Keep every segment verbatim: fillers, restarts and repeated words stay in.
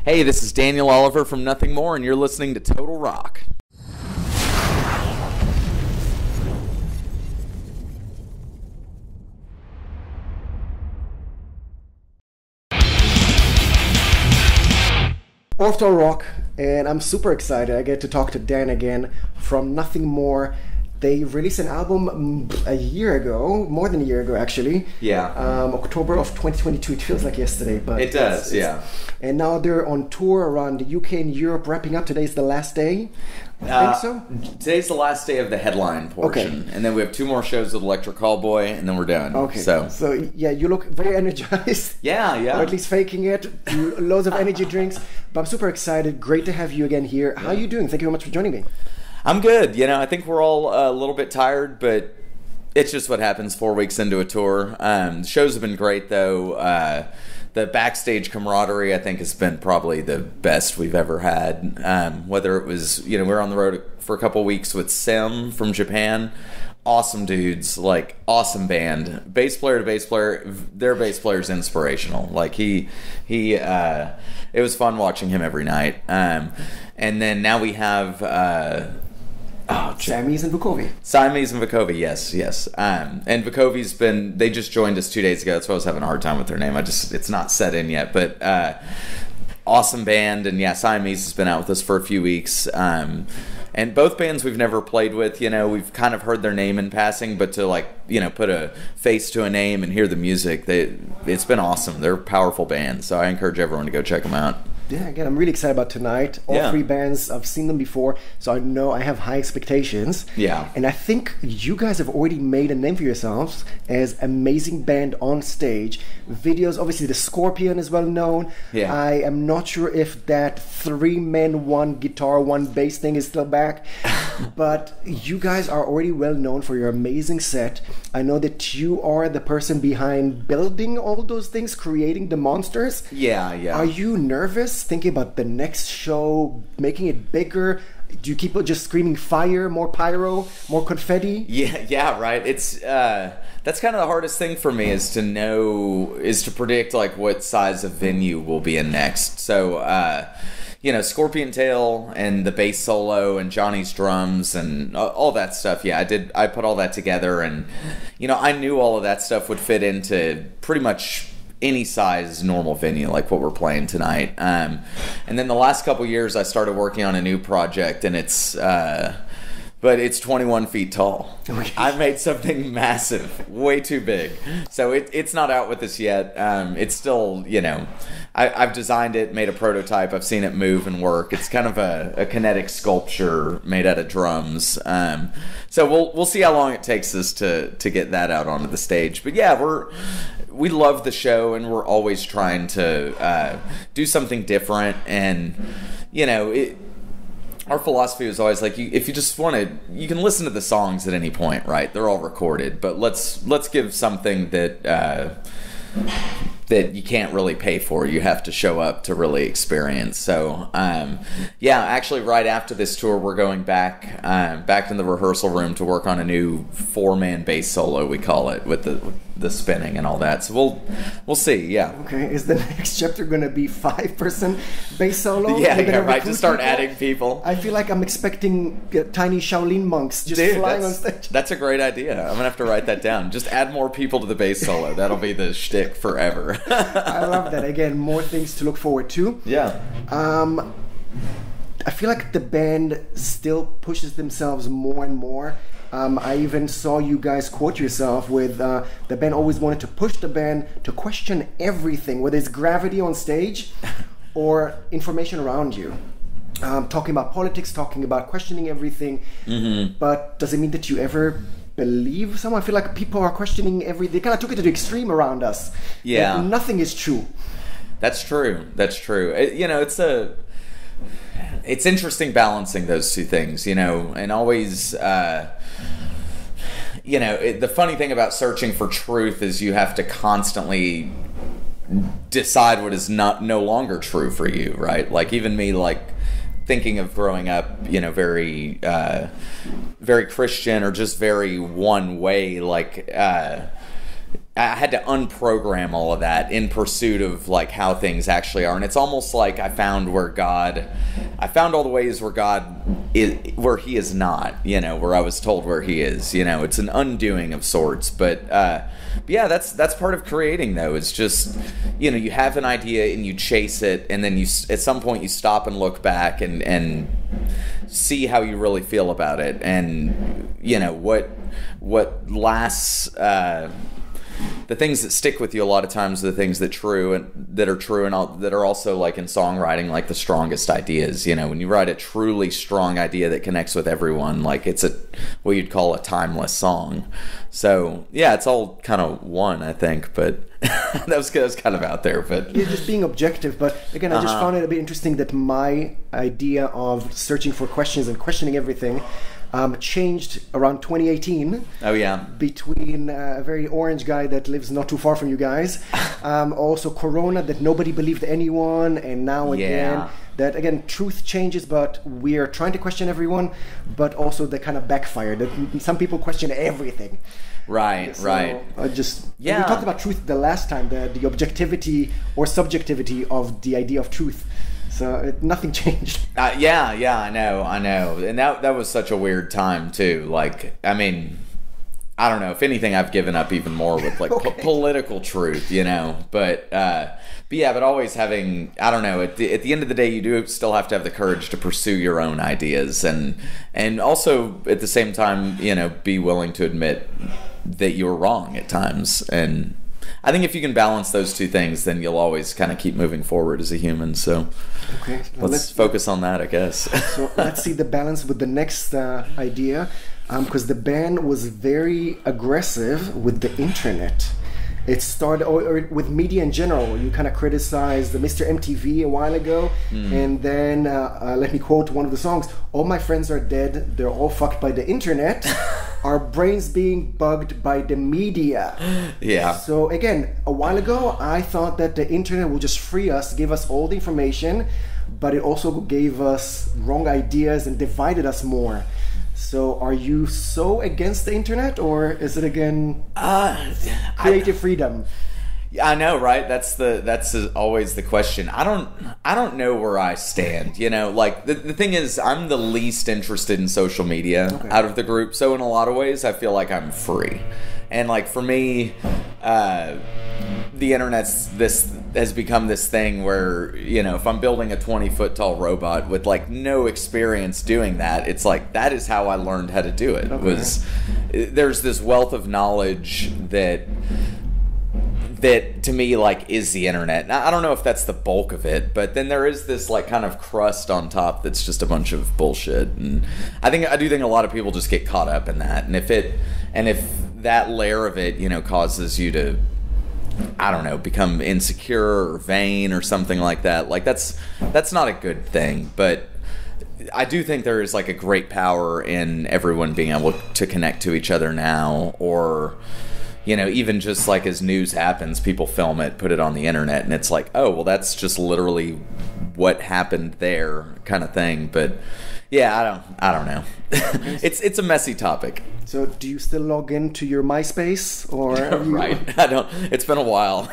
Hey, this is Daniel Oliver from Nothing More, and you're listening to Total Rock. Total Rock, and I'm super excited. I get to talk to Dan again from Nothing More. They released an album a year ago, more than a year ago actually. Yeah. Um, October of twenty twenty-two. It feels like yesterday, but it does. It's, it's, yeah. And now they're on tour around the U K and Europe, wrapping up. Today's the last day. I uh, think so. Today's the last day of the headline portion, okay. And then we have two more shows with Electric Callboy, and then we're done. Okay. So, so yeah, you look very energized. Yeah, yeah. Or at least faking it. Loads of energy drinks. But I'm super excited. Great to have you again here. How are you doing? Thank you very much for joining me. I'm good. You know, I think we're all a little bit tired, but it's just what happens four weeks into a tour. Um, the shows have been great, though. Uh, the backstage camaraderie, I think, has been probably the best we've ever had. Um, whether it was, you know, we were on the road for a couple of weeks with Sim from Japan. Awesome dudes, like awesome band. Bass player to bass player, their bass player is inspirational. Like he, he, uh, it was fun watching him every night. Um, and then now we have. Uh, Oh, Siamese and Vukovi. Siamese and Vukovi, yes, yes. Um, and Vukovi's been, they just joined us two days ago. That's why I was having a hard time with their name. I just, it's not set in yet. But uh, awesome band. And yeah, Siamese has been out with us for a few weeks. Um, and both bands we've never played with, you know, we've kind of heard their name in passing, but to like, you know, put a face to a name and hear the music, they, it's been awesome. They're a powerful band. So I encourage everyone to go check them out. Yeah, again, I'm really excited about tonight. All yeah. three bands, I've seen them before, so I know I have high expectations. Yeah. And I think you guys have already made a name for yourselves as amazing band on stage. Videos, obviously the Scorpion is well known. Yeah. I am not sure if that three men, one guitar, one bass thing is still back. But you guys are already well known for your amazing set. I know that you are the person behind building all those things, creating the monsters. Yeah, yeah. Are you nervous? Thinking about the next show, making it bigger? Do you keep just screaming fire, more pyro, more confetti? Yeah, yeah, right. It's uh, that's kind of the hardest thing for me is to know, is to predict like what size of venue we'll be in next. So, uh, you know, Scorpion Tail and the bass solo and Johnny's drums and all that stuff. Yeah, I did. I put all that together, and you know, I knew all of that stuff would fit into pretty much any size normal venue like what we're playing tonight. Um, and then the last couple years I started working on a new project, and it's uh, but it's twenty-one feet tall. Okay. I made something massive, way too big. So it, it's not out with us yet. Um, it's still, you know, I, I've designed it, made a prototype. I've seen it move and work. It's kind of a, a kinetic sculpture made out of drums. Um, so we'll we'll see how long it takes us to to get that out onto the stage. But yeah, we're we love the show, and we're always trying to uh, do something different. And you know, it, our philosophy was always like, you, if you just want to, you can listen to the songs at any point, right? They're all recorded, but let's let's give something that uh, that you can't really pay for. You have to show up to really experience. So um, yeah, actually, right after this tour, we're going back uh, back in the rehearsal room to work on a new four-man bass solo, we call it, with the with the spinning and all that. So we'll we'll see. Yeah. Okay. Is the next chapter going to be five-person bass solo? Yeah, yeah, right. To start people? adding people. I feel like I'm expecting uh, tiny Shaolin monks just Dude, flying on stage. That's a great idea. I'm gonna have to write that down. Just add more people to the bass solo. That'll be the shtick forever. I love that. Again, more things to look forward to. Yeah. Um, I feel like the band still pushes themselves more and more. Um, I even saw you guys quote yourself with uh, the band always wanted to push the band to question everything, whether it's gravity on stage or information around you. Um, talking about politics, talking about questioning everything. Mm-hmm. But does it mean that you ever believe someone? I feel like people are questioning every. They kind of took it to the extreme around us. Yeah, like nothing is true. That's true. That's true. It, you know, it's a. It's interesting balancing those two things. You know, and always. Uh, you know, it, the funny thing about searching for truth is you have to constantly decide what is not no longer true for you, right? Like even me, like. Thinking of growing up, you know, very, uh, very Christian or just very one way, like, uh, I had to unprogram all of that in pursuit of like how things actually are, and it's almost like I found where God, I found all the ways where God is, where He is not, you know, where I was told where He is, you know, it's an undoing of sorts. But, uh, but yeah, that's that's part of creating, though. It's just, you know, you have an idea and you chase it, and then you at some point you stop and look back and and see how you really feel about it, and you know what what lasts. Uh, The things that stick with you a lot of times are the things that true and that are true and all, that are also like in songwriting, like the strongest ideas. You know, when you write a truly strong idea that connects with everyone, like it's a what you'd call a timeless song. So yeah, it's all kind of one, I think. But that was that was kind of out there. But you're just being objective. But again, I just uh-huh. found it a bit interesting that my idea of searching for questions and questioning everything. Um, changed around twenty eighteen. Oh yeah. Between uh, a very orange guy that lives not too far from you guys, um, also Corona, that nobody believed anyone, and now again Yeah. that again truth changes, but we are trying to question everyone, but also they kind of backfire. That some people question everything. Right, So, right. I just Yeah. we talked about truth the last time, the the objectivity or subjectivity of the idea of truth. So it, nothing changed. Uh, yeah, yeah, I know, I know, and that that was such a weird time too. Like, I mean, I don't know. If anything, I've given up even more with like Okay. po- political truth, you know. But, uh, but yeah, but always having, I don't know. At the, at the end of the day, you do still have to have the courage to pursue your own ideas, and and also at the same time, you know, be willing to admit that you're wrong at times. And I think if you can balance those two things, then you'll always kind of keep moving forward as a human. So Okay, let's, let's focus on that, I guess. So let's see the balance with the next uh, idea, because um, the band was very aggressive with the internet. It started or, or with media in general. You kind of criticized the Mister M T V a while ago, mm. and then uh, uh, let me quote one of the songs: "All my friends are dead. They're all fucked by the internet. Our brains being bugged by the media." Yeah. So again, a while ago, I thought that the internet will just free us, give us all the information, but it also gave us wrong ideas and divided us more. So are you so against the internet, or is it again uh, creative I, freedom? Yeah, I know, right? That's the that's always the question. I don't I don't know where I stand. You know, like the the thing is, I'm the least interested in social media Okay. out of the group. So in a lot of ways, I feel like I'm free. And like for me, uh, the internet's this has become this thing where, you know, if I'm building a twenty foot tall robot with like no experience doing that, it's like that is how I learned how to do it. Okay. Was there's this wealth of knowledge that that to me like is the internet. Now, I don't know if that's the bulk of it, but then there is this like kind of crust on top that's just a bunch of bullshit. And I think I do think a lot of people just get caught up in that. And if it and if that layer of it, you know, causes you to, I don't know, become insecure or vain or something like that, like that's that's not a good thing. But I do think there is like a great power in everyone being able to connect to each other now, or you know, even just like as news happens, people film it, put it on the internet, and it's like, oh, well, that's just literally what happened there, kind of thing. But yeah, I don't, I don't know. it's it's a messy topic. So do you still log into your MySpace, or have you... Right? I don't. It's been a while.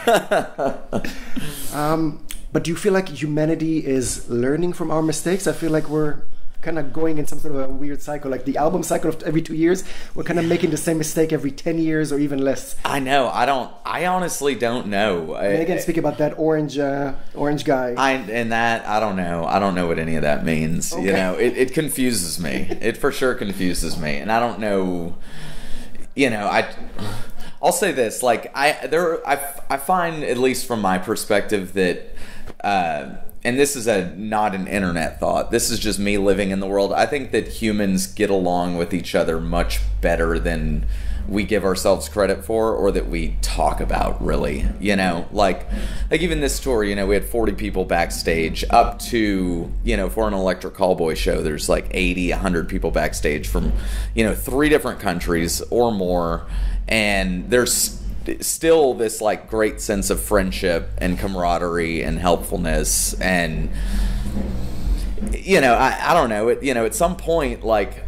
um, but do you feel like humanity is learning from our mistakes? I feel like we're kind of going in some sort of a weird cycle, like the album cycle of every two years. We're kind of making the same mistake every ten years or even less. I know. I don't. I honestly don't know. And again, speak about that orange, uh, orange guy. I and that I don't know. I don't know what any of that means. Okay. You know, it, it confuses me. It for sure confuses me, and I don't know. You know, I. I'll say this: like I there, I I find, at least from my perspective, that. Uh, and this is a not an internet thought. This is just me living in the world. I think that humans get along with each other much better than we give ourselves credit for, or that we talk about, really. You know, like like even this tour, you know, we had forty people backstage, up to, you know, for an Electric Callboy show, there's like eighty, one hundred people backstage from, you know, three different countries or more. And there's still this like great sense of friendship and camaraderie and helpfulness, and you know, I, I don't know, it, you know, at some point, like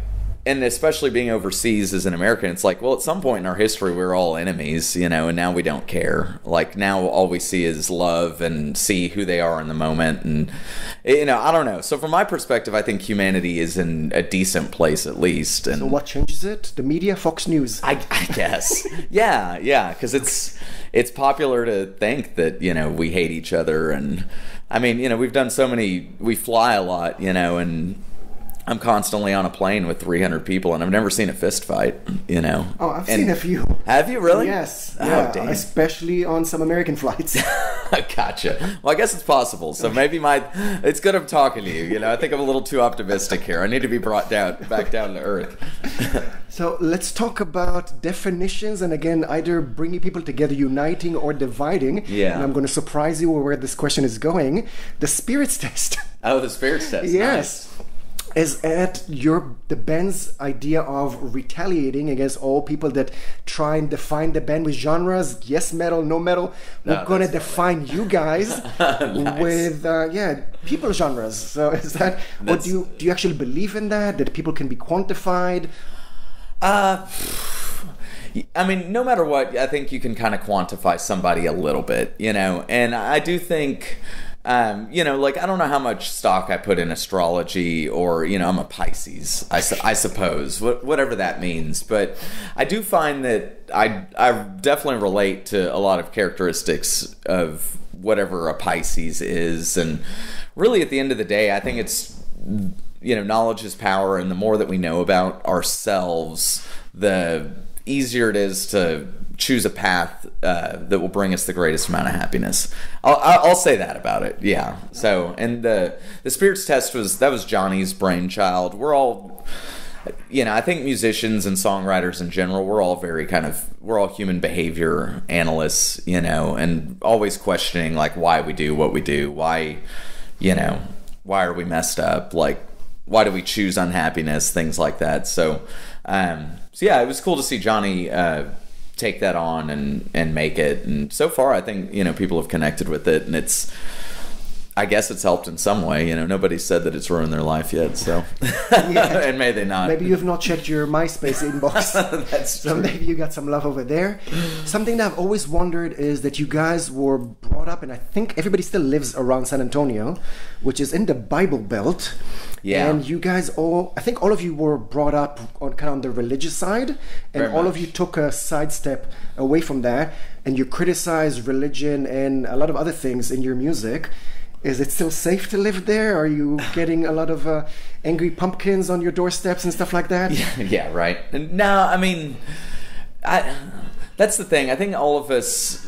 and especially being overseas as an American, it's like, well, at some point in our history, we were all enemies, you know, and now we don't care. Like, now all we see is love and see who they are in the moment. And, you know, I don't know. So from my perspective, I think humanity is in a decent place at least. And so what changes it? The media, Fox News? I, I guess. yeah, yeah, because it's, it's popular to think that, you know, we hate each other. And, I mean, you know, we've done so many, we fly a lot, you know, and I'm constantly on a plane with three hundred people, and I've never seen a fist fight, you know. Oh, I've and seen a few. Have you really? Yes. Oh, yeah, damn. Especially on some American flights. Gotcha. Well, I guess it's possible. So maybe my, it's good I'm talking to you. You know, I think I'm a little too optimistic here. I need to be brought down, back down to earth. So let's talk about definitions, and again, either bringing people together, uniting, or dividing. Yeah. And I'm going to surprise you where this question is going. The spirits test. Oh, the spirits test. Yes. Nice. Is at your the band's idea of retaliating against all people that try and define the band with genres, yes metal, no metal. We're No, gonna that's define you guys Nice. with uh, yeah people genres. So is that what That's- do you do you actually believe in that that people can be quantified? Uh, I mean, no matter what, I think you can kind of quantify somebody a little bit, you know, and I do think, um, you know, like, I don't know how much stock I put in astrology, or, you know, I'm a Pisces, I, su- I suppose, wh- whatever that means. But I do find that I, I definitely relate to a lot of characteristics of whatever a Pisces is. And really, at the end of the day, I think it's, you know, knowledge is power, and the more that we know about ourselves, the easier it is to choose a path uh, that will bring us the greatest amount of happiness. I'll, I'll say that about it. Yeah. So, and the the spirits test was that was Johnny's brainchild. We're all, you know, I think musicians and songwriters in general, we're all very kind of we're all human behavior analysts, you know, and always questioning like why we do what we do, why, you know, why are we messed up, like why do we choose unhappiness, things like that. So, um, so yeah, it was cool to see Johnny uh, take that on and and make it. And so far, I think, you know, people have connected with it, and it's, I guess it's helped in some way. You know, nobody said that it's ruined their life yet, so Yeah. and may they not. Maybe you've not checked your MySpace inbox. That's So true. maybe you got some love over there. Something that I've always wondered is that you guys were brought up, and I think everybody still lives around San Antonio, which is in the Bible Belt. Yeah. And you guys all, I think all of you were brought up on kind of on the religious side, and Very all of much. you took a sidestep away from that, and you criticize religion and a lot of other things in your music. Is it still safe to live there? Are you getting a lot of uh, angry pumpkins on your doorsteps and stuff like that? Yeah, yeah, right. No, I mean, I. That's the thing. I think all of us,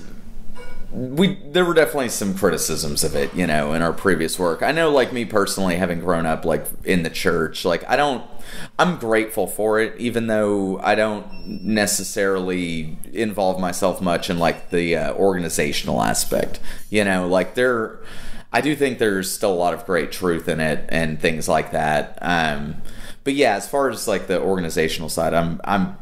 we there were definitely some criticisms of it, you know, in our previous work. I know, like me personally, having grown up like in the church, like I don't. I'm grateful for it, even though I don't necessarily involve myself much in like the uh, organizational aspect. You know, like there. I do think there's still a lot of great truth in it and things like that. Um, but yeah, as far as like the organizational side, I'm I'm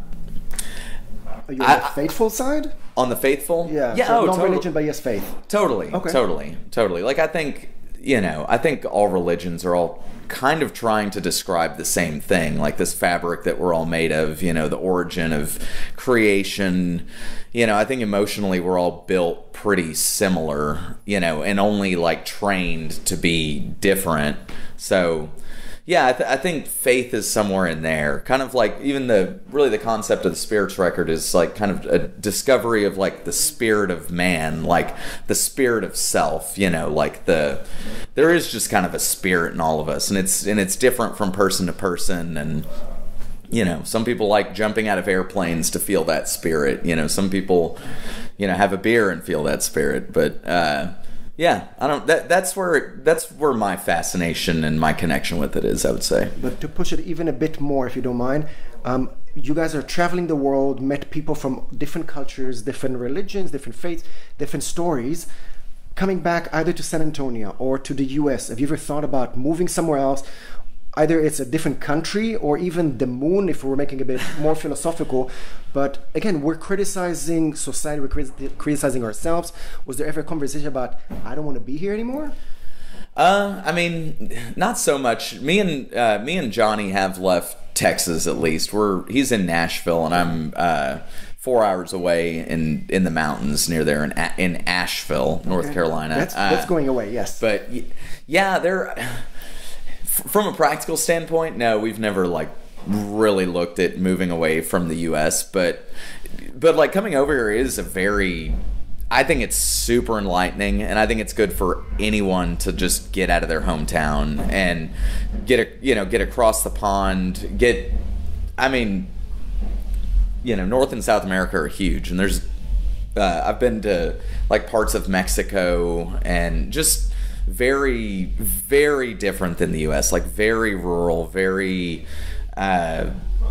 Are you on I- the faithful side? on the faithful. Yeah. yeah, so oh, not totally. religion, but yes, faith. Totally, Okay. totally, totally. Like I think, you know, I think all religions are all kind of trying to describe the same thing, like this fabric that we're all made of, you know, the origin of creation. You know, I think emotionally we're all built pretty similar, you know, and only like trained to be different. So, yeah, I, th- I think faith is somewhere in there. Kind of like even the really the concept of the Spirits record is like kind of a discovery of like the spirit of man, like the spirit of self. You know, like the there is just kind of a spirit in all of us, and it's and it's different from person to person. And you know, some people like jumping out of airplanes to feel that spirit. You know, some people, you know, have a beer and feel that spirit. But uh, yeah, I don't. That that's where that's where my fascination and my connection with it is, I would say. But to push it even a bit more, if you don't mind, um, you guys are traveling the world, met people from different cultures, different religions, different faiths, different stories. Coming back either to San Antonio or to the U S, have you ever thought about moving somewhere else? Either it's a different country or even the moon, if we're making a bit more philosophical. But again, we're criticizing society, we're criti- criticizing ourselves. Was there ever a conversation about, I don't want to be here anymore? Uh, I mean, not so much. Me and uh, me and Johnny have left Texas at least. We're he's in Nashville, and I'm uh, four hours away in in the mountains near there in in Asheville, North Okay. Carolina. That's, that's Uh, going away, yes. But y- yeah, they're from a practical standpoint. No, we've never like really looked at moving away from the U S. But but like coming over here is a very, I think it's super enlightening, and I think it's good for anyone to just get out of their hometown and get a, you know get across the pond. Get, I mean, you know, North and South America are huge, and there's uh, I've been to like parts of Mexico and just very very different than the U S. Like very rural, very uh,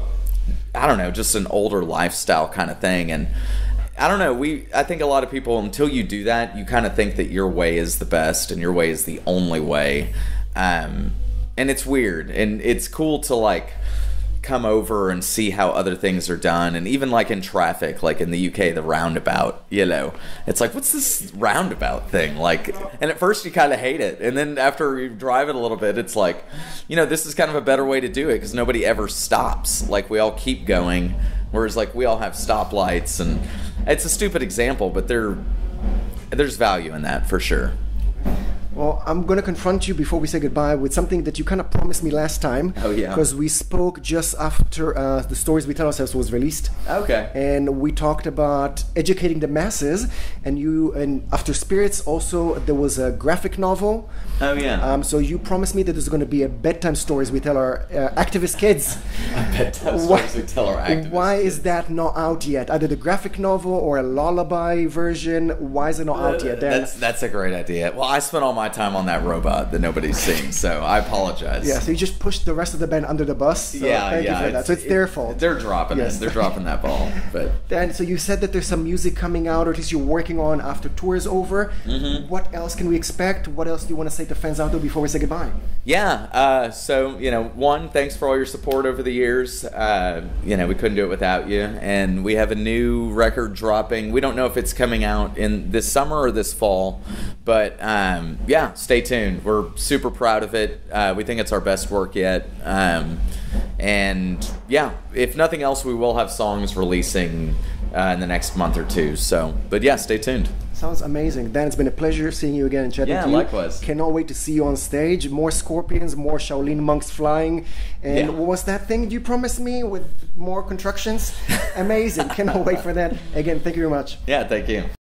I don't know, just an older lifestyle kind of thing. And I don't know, we I think a lot of people, until you do that, you kind of think that your way is the best and your way is the only way. Um, and it's weird, and it's cool to like come over and see how other things are done. And even like in traffic, like in the U K, the roundabout, you know, it's like, what's this roundabout thing like? And at first you kind of hate it, and then after you drive it a little bit, it's like, you know, this is kind of a better way to do it, because nobody ever stops. Like we all keep going, whereas like we all have stoplights. And it's a stupid example, but there there's value in that for sure. Well, I'm going to confront you before we say goodbye with something that you kind of promised me last time. Oh, yeah. Because we spoke just after uh, The Stories We Tell Ourselves was released. Okay. And we talked about educating the masses. And you, and After Spirits also, there was a graphic novel. Oh, yeah. Um, so you promised me that there's going to be a bedtime stories we tell our uh, activist kids. Bedtime Why- stories we tell our activists. Why is that not out yet? Either the graphic novel or a lullaby version. Why is it not out yet, Dan? That's that's a great idea. Well, I spent all my time on that robot that nobody's seen, so I apologize. Yeah, so you just pushed the rest of the band under the bus. So yeah, thank yeah. you for that. So it's their fault. They're dropping Yes. it. They're dropping that ball. But Dan, so you said that there's some music coming out, or at least you're working on after tour is over. Mm-hmm. What else can we expect? What else do you want to say to fans out there before we say goodbye? yeah, uh, so you know, one, thanks for all your support over the years. Uh, you know, we couldn't do it without you. And we have a new record dropping. We don't know if it's coming out in this summer or this fall, but um, yeah, stay tuned. We're super proud of it. Uh, we think it's our best work yet. Um, and yeah, if nothing else, we will have songs releasing uh, in the next month or two. So, but yeah, stay tuned. Sounds amazing. Dan, it's been a pleasure seeing you again and chatting Yeah, to you. likewise. Cannot wait to see you on stage. More scorpions, more Shaolin monks flying. And Yeah. what was that thing you promised me with more constructions? Amazing. Cannot wait for that. Again, thank you very much. Yeah, thank you.